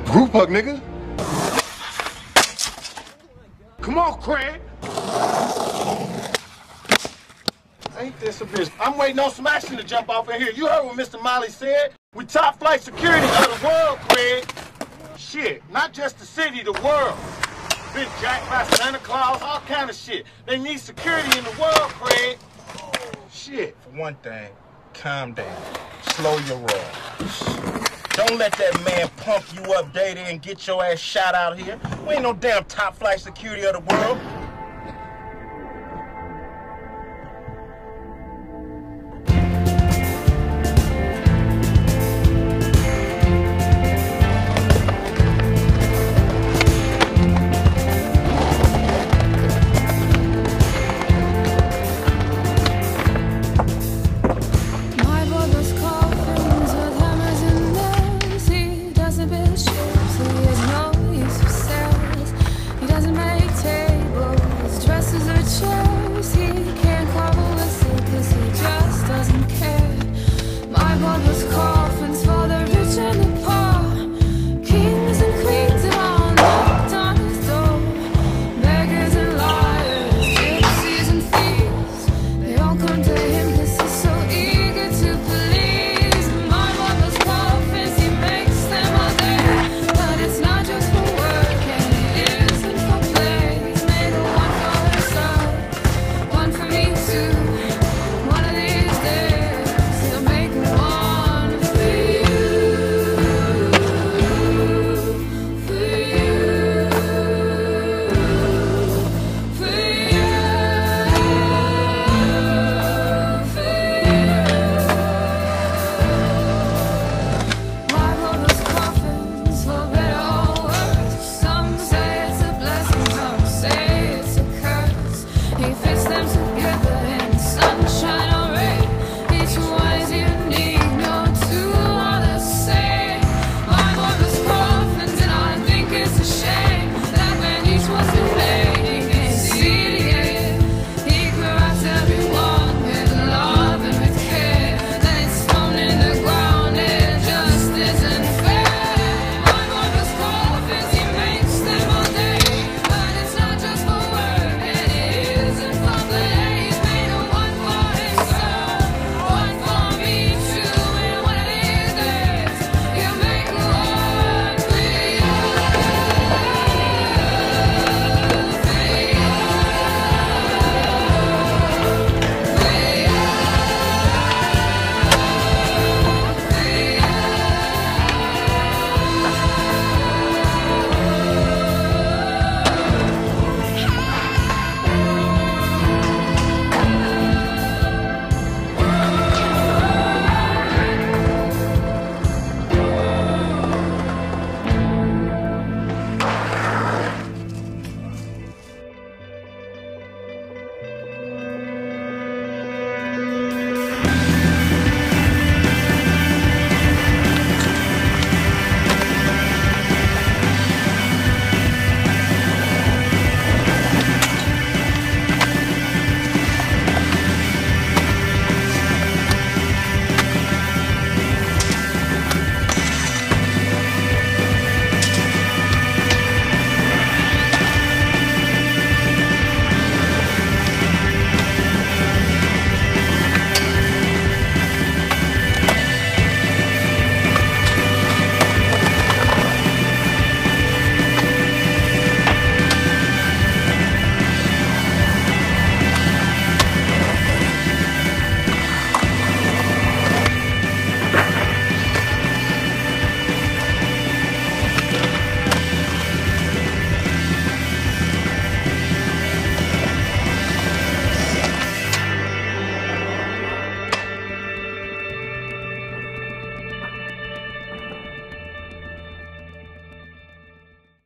Group hug, nigga. Come on, Craig. Ain't this a bitch? I'm waiting on some action to jump off in here. You heard what Mr. Molly said? We top flight security of the world, Craig. Shit, not just the city, the world. Been jacked by Santa Claus, all kind of shit. They need security in the world, Craig. Shit. For one thing, calm down. Slow your roll. Don't let that man pump you up, Day-Day, and get your ass shot out here. We ain't no damn top flight security of the world.